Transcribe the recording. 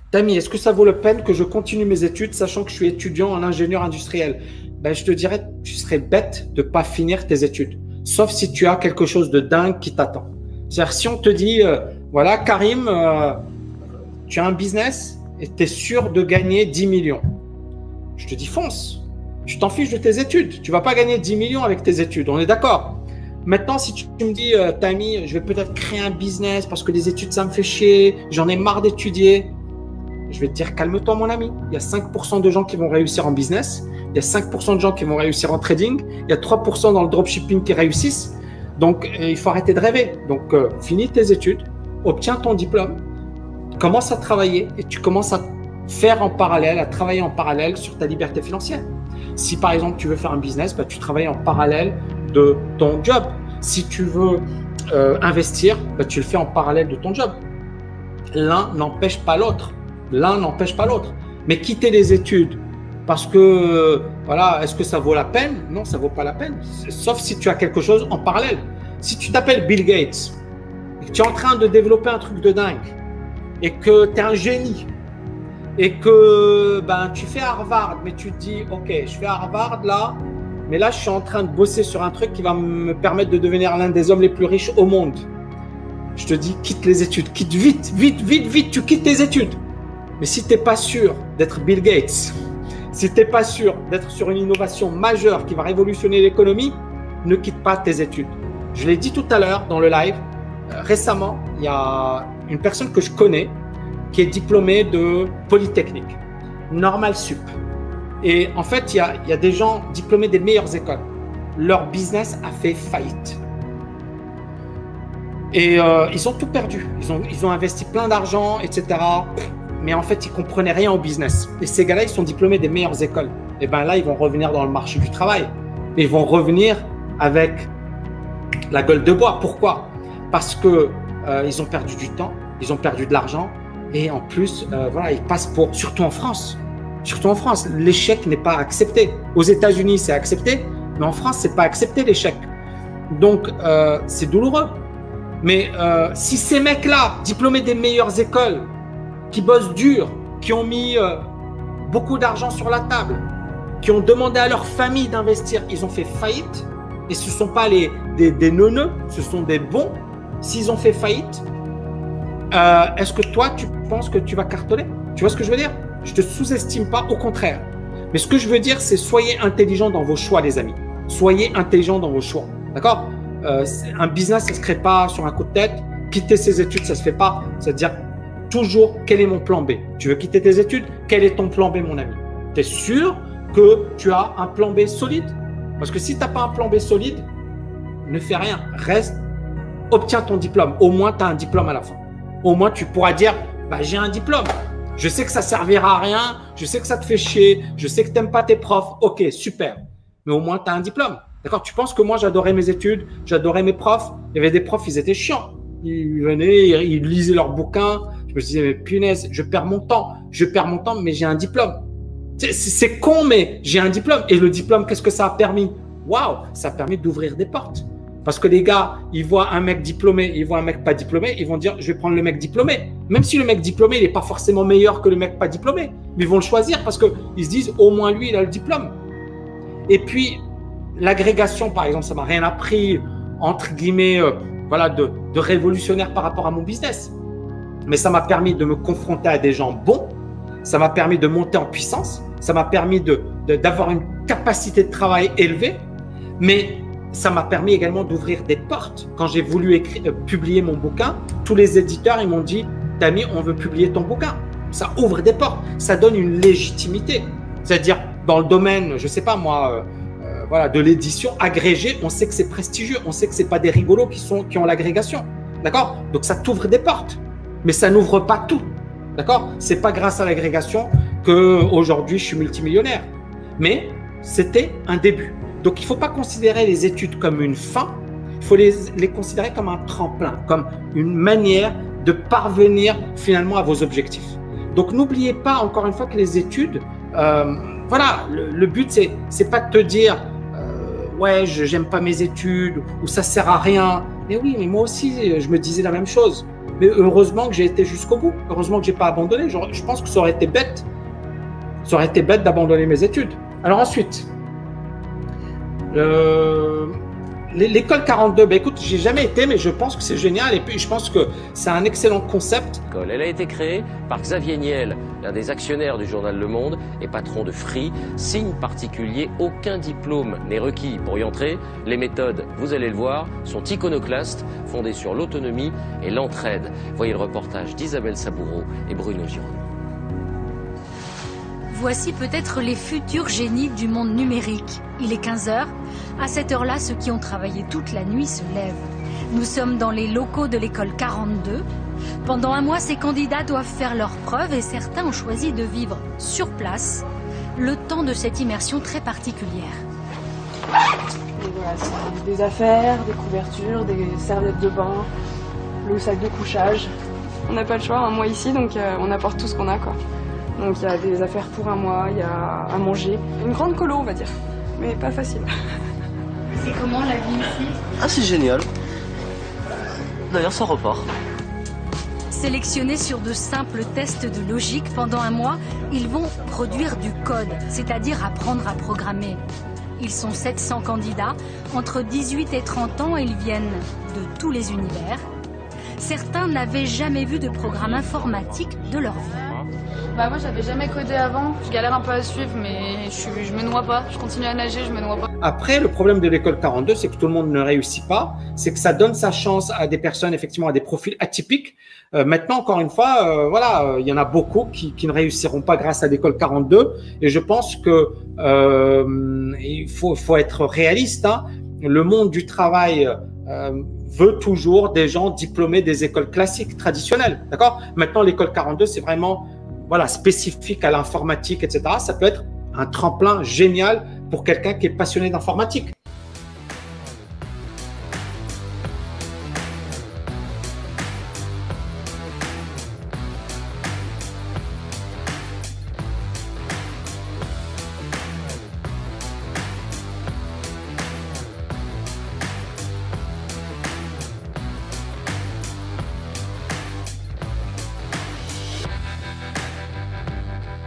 Tami, est-ce que ça vaut la peine que je continue mes études sachant que je suis étudiant en ingénieur industriel? Ben, je te dirais, tu serais bête de ne pas finir tes études, sauf si tu as quelque chose de dingue qui t'attend. C'est-à-dire, si on te dit, voilà, Karim, tu as un business et tu es sûr de gagner 10 millions. Je te dis, fonce. Tu t'en fiches de tes études. Tu ne vas pas gagner 10 millions avec tes études. On est d'accord? Maintenant, si tu me dis, Tami, je vais peut-être créer un business parce que les études, ça me fait chier, j'en ai marre d'étudier. Je vais te dire, calme-toi, mon ami. Il y a 5% de gens qui vont réussir en business. Il y a 5% de gens qui vont réussir en trading. Il y a 3% dans le dropshipping qui réussissent. Donc, il faut arrêter de rêver. Donc, finis tes études, obtiens ton diplôme, commence à travailler et tu commences à faire en parallèle, à travailler en parallèle sur ta liberté financière. Si, par exemple, tu veux faire un business, bah, tu travailles en parallèle de ton job. Si tu veux investir, bah, tu le fais en parallèle de ton job. L'un n'empêche pas l'autre. L'un n'empêche pas l'autre. Mais quitter les études parce que, voilà, est-ce que ça vaut la peine? Non, ça ne vaut pas la peine. Sauf si tu as quelque chose en parallèle. Si tu t'appelles Bill Gates et que tu es en train de développer un truc de dingue et que tu es un génie et que ben, tu fais Harvard, mais tu te dis, OK, je fais Harvard là, mais là, je suis en train de bosser sur un truc qui va me permettre de devenir l'un des hommes les plus riches au monde. Je te dis, quitte les études, quitte vite, vite, vite, vite, tu quittes tes études. Mais si tu n'es pas sûr d'être Bill Gates, si tu n'es pas sûr d'être sur une innovation majeure qui va révolutionner l'économie, ne quitte pas tes études. Je l'ai dit tout à l'heure dans le live, récemment, il y a une personne que je connais qui est diplômée de Polytechnique, Normal Sup. Et en fait, il y a des gens diplômés des meilleures écoles. Leur business a fait faillite. Et ils ont tout perdu. Ils ont investi plein d'argent, etc. Mais en fait, ils ne comprenaient rien au business. Et ces gars-là, ils sont diplômés des meilleures écoles. Et bien là, ils vont revenir dans le marché du travail. Et ils vont revenir avec la gueule de bois. Pourquoi? Parce que ils ont perdu du temps, ils ont perdu de l'argent. Et en plus, voilà, ils passent pour… Surtout en France. Surtout en France, l'échec n'est pas accepté. Aux États-Unis, c'est accepté. Mais en France, ce n'est pas accepté l'échec. Donc, c'est douloureux. Mais si ces mecs-là, diplômés des meilleures écoles, qui bossent dur, qui ont mis beaucoup d'argent sur la table, qui ont demandé à leur famille d'investir, ils ont fait faillite. Et ce ne sont pas des neuneux, ce sont des bons. S'ils ont fait faillite, est-ce que toi, tu penses que tu vas cartonner? Tu vois ce que je veux dire? Je ne te sous-estime pas, au contraire. Mais ce que je veux dire, c'est soyez intelligents dans vos choix, les amis. Soyez intelligents dans vos choix. D'accord? Un business, ça ne se crée pas sur un coup de tête. Quitter ses études, ça ne se fait pas. C'est-à-dire toujours, quel est mon plan B? Tu veux quitter tes études? Quel est ton plan B, mon ami? Tu es sûr que tu as un plan B solide? Parce que si tu n'as pas un plan B solide, ne fais rien. Reste, obtiens ton diplôme. Au moins, tu as un diplôme à la fin. Au moins, tu pourras dire, bah, j'ai un diplôme. Je sais que ça ne servira à rien. Je sais que ça te fait chier. Je sais que tu n'aimes pas tes profs. OK, super. Mais au moins, tu as un diplôme. D'accord? Tu penses que moi, j'adorais mes études, j'adorais mes profs. Il y avait des profs, ils étaient chiants. Ils venaient, ils lisaient leurs bouquins. Je me disais, mais punaise, je perds mon temps, mais j'ai un diplôme. C'est con, mais j'ai un diplôme. Et le diplôme, qu'est-ce que ça a permis? Waouh, ça a permis d'ouvrir des portes. Parce que les gars, ils voient un mec diplômé, ils voient un mec pas diplômé, ils vont dire, je vais prendre le mec diplômé. Même si le mec diplômé, il n'est pas forcément meilleur que le mec pas diplômé. Mais ils vont le choisir parce qu'ils se disent, au moins lui, il a le diplôme. Et puis, l'agrégation, par exemple, ça m'a rien appris, entre guillemets, voilà, de révolutionnaire par rapport à mon business. Mais ça m'a permis de me confronter à des gens bons, ça m'a permis de monter en puissance, ça m'a permis d'avoir une capacité de travail élevée, mais ça m'a permis également d'ouvrir des portes. Quand j'ai voulu publier mon bouquin, tous les éditeurs, ils m'ont dit, Tami, on veut publier ton bouquin. Ça ouvre des portes, ça donne une légitimité. C'est-à-dire, dans le domaine, je ne sais pas moi, voilà, de l'édition agrégée, on sait que c'est prestigieux, on sait que ce n'est pas des rigolos qui ont l'agrégation. D'accord? Donc, ça t'ouvre des portes. Mais ça n'ouvre pas tout, d'accord? Ce n'est pas grâce à l'agrégation qu'aujourd'hui je suis multimillionnaire. Mais c'était un début. Donc, il ne faut pas considérer les études comme une fin, il faut les considérer comme un tremplin, comme une manière de parvenir finalement à vos objectifs. Donc, n'oubliez pas encore une fois que les études, voilà, le but, c'est pas de te dire ouais, j'aime pas mes études ou ça sert à rien. Mais oui, mais moi aussi, je me disais la même chose. Mais heureusement que j'ai été jusqu'au bout. Heureusement que j'ai pas abandonné. Je pense que ça aurait été bête. Ça aurait été bête d'abandonner mes études. Alors ensuite, l'école 42, ben écoute, j'ai jamais été, mais je pense que c'est génial et puis je pense que c'est un excellent concept. Elle a été créée par Xavier Niel, l'un des actionnaires du journal Le Monde et patron de Free. Signe particulier, aucun diplôme n'est requis pour y entrer. Les méthodes, vous allez le voir, sont iconoclastes, fondées sur l'autonomie et l'entraide. Voyez le reportage d'Isabelle Saboureau et Bruno Girondin. Voici peut-être les futurs génies du monde numérique. Il est 15 h. À cette heure-là, ceux qui ont travaillé toute la nuit se lèvent. Nous sommes dans les locaux de l'école 42. Pendant un mois, ces candidats doivent faire leurs preuves et certains ont choisi de vivre sur place le temps de cette immersion très particulière. Et voilà, c'est des affaires, des couvertures, des serviettes de bain, le sac de couchage. On n'a pas le choix, un mois ici, donc on apporte tout ce qu'on a, quoi. Donc il y a des affaires pour un mois, il y a à manger. Une grande colo, on va dire, mais pas facile. C'est comment la vie ici? Ah, c'est génial. D'ailleurs, ça repart. Sélectionnés sur de simples tests de logique pendant un mois, ils vont produire du code, c'est-à-dire apprendre à programmer. Ils sont 700 candidats, entre 18 et 30 ans, et ils viennent de tous les univers. Certains n'avaient jamais vu de programme informatique de leur vie. Bah moi j'avais jamais codé avant, je galère un peu à suivre mais je me noie pas, je continue à nager, je me noie pas. Après, le problème de l'école 42, c'est que tout le monde ne réussit pas, c'est que ça donne sa chance à des personnes, effectivement, à des profils atypiques. Maintenant, encore une fois, voilà, il y en a beaucoup qui ne réussiront pas grâce à l'école 42 et je pense que il faut être réaliste, hein. Le monde du travail veut toujours des gens diplômés des écoles classiques, traditionnelles, d'accord? Maintenant, l'école 42, c'est vraiment voilà, spécifique à l'informatique, etc. Ça peut être un tremplin génial pour quelqu'un qui est passionné d'informatique.